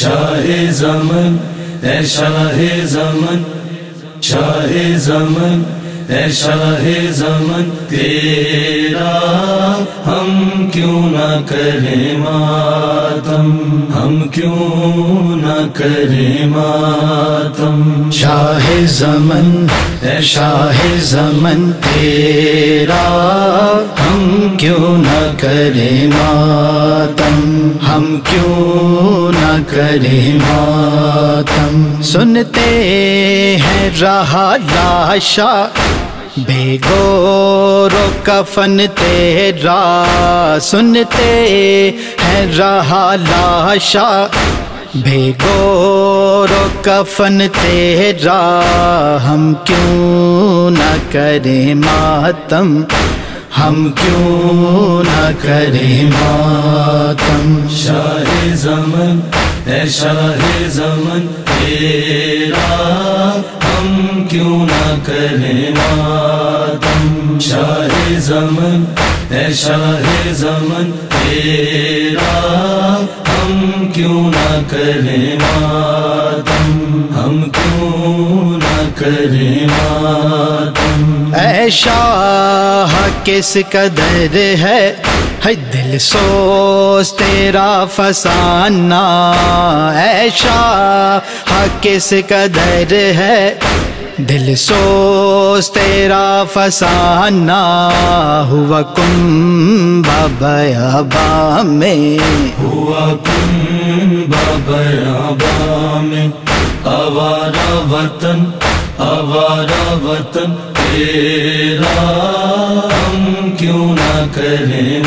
شاہ زمن اے شاہ زمن، شاہ زمن اے شاہ زمن، تیرا ہم کیوں نہ کریں ماتم، ہم کیوں نہ کریں ماتم۔ شاہ زمن اے شاہ زمن، تیرا ہم کیوں نہ کریں ماتم، ہم کیوں نہ کریں ماتم۔ سنتے ہیں رہا لاشا بے گور و کفن تیرا، سنتے ہیں رہا لاشا بے گور و کفن تیرا، ہم کیوں نہ کریں ماتم، ہم کیوں نہ کریں ماتم۔ شاہ زمن اے شاہ زمن، تیرا ہم کیوں نہ کریں ماتم۔ شاہ زمن اے شاہ زمن، تیرا ہم کیوں نہ کریں ماتم، ہم کیوں نہ کریں ماتم۔ اے شاہ کس قدر ہے دل سوز تیرا فسانہ، اے شاہ کس قدر ہے دل سوز تیرا فسانہ، ہوا کن بیاباں میں، ہوا کن بیاباں میں، آوارہ وطن آوارہ وطن تیرا ہم کیوں نہ کریں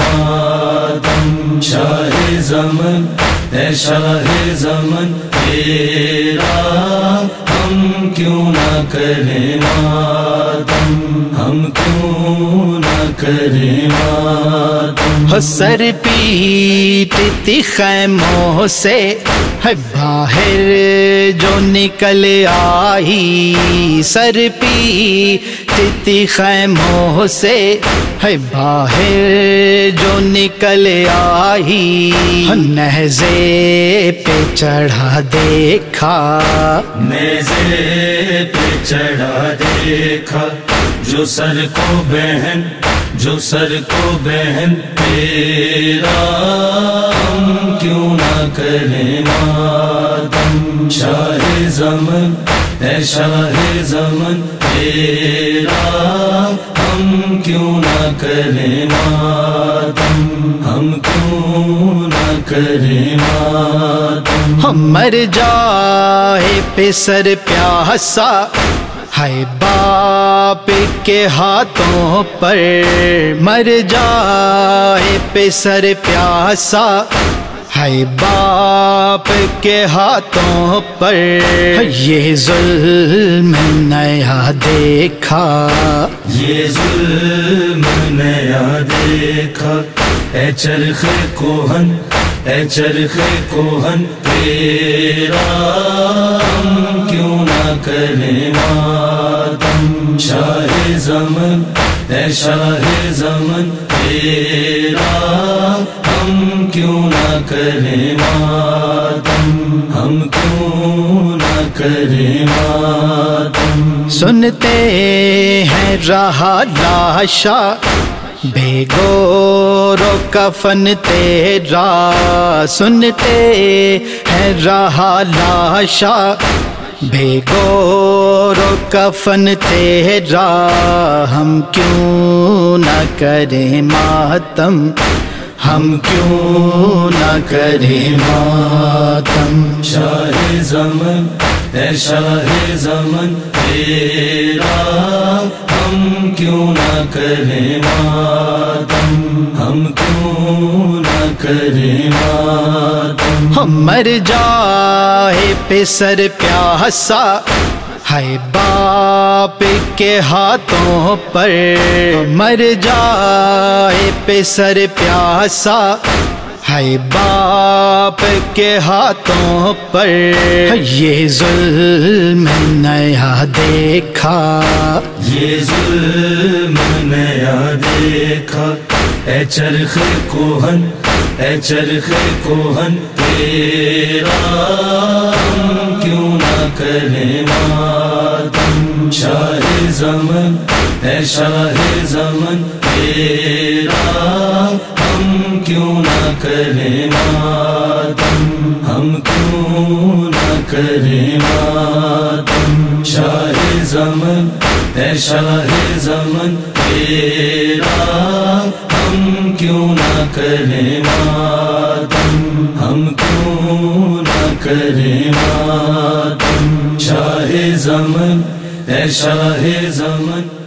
ماتم۔ شاہ زمن اے شاہ زمن، تیرا ہم کیوں نہ کریں ماتم، ہم کیوں نہ کریں ماتم۔ سر پیٹتی خیموں سے ہے باہر جو نکل آئی، سر پیٹتی خیموں سے ہے باہر جو نکل آئی، نیزے پہ چڑھا دیکھا، نیزے پہ چڑھا دیکھا، جو سر کو بہن جو سر کو بہن تیرا ہم کیوں نہ کریں ماتم۔ شاہ زمن اے شاہ زمن، تیرا ہم کیوں نہ کریں ماتم، ہم کیوں نہ کریں ماتم۔ ہم مر جائے پسر پیاسا ہے باپ کے ہاتھوں پر، مر جائے پسر پیاسا ہے باپ کے ہاتھوں پر، یہ ظلم نیا دیکھا، یہ ظلم نیا دیکھا، اے چرخ کوہن اے چرخ کوہن، تیرا ہم کیوں نہ کریں ماتم۔ شاہ زمن اے شاہ زمن، تیرا ہم کیوں نہ کریں ماتم، ہم کیوں نہ کریں ماتم۔ سنتے ہیں رہا لاشا بے گور و کفن تیرا، سنتے ہیں رہا لاشا بے گور و کفن تیرا، ہم کیوں نہ کریں ماتم، ہم کیوں نہ کریں ماتم۔ شاہ زمن اے شاہ زمن، تیرا ہم کیوں نہ کریں ماتم، ہم کیوں نہ کریں ماتم۔ ہم مر جائے پسر پیاسا ہے باپ کے ہاتھوں پر، مر جائے پسر پیاسا ہے باپ کے ہاتھوں پر یہ ظلم نیا دیکھا، یہ ظلم نیا دیکھا، اے چرخ کوہن، اے چرخ کوہن تیرا ہم کیوں نہ کریں ماتم، شاہ زمن، اے شاہ زمن تیرا ہم کیوں نہ کریں ماتم، ہم کیوں نہ کریں ماتم، شاہ زمن، اے شاہ زمن تیرا ہم کیوں نہ کریں ماتم، ہم کیوں نہ کریں ماتم، شاہ زمن، اے شاہ زمن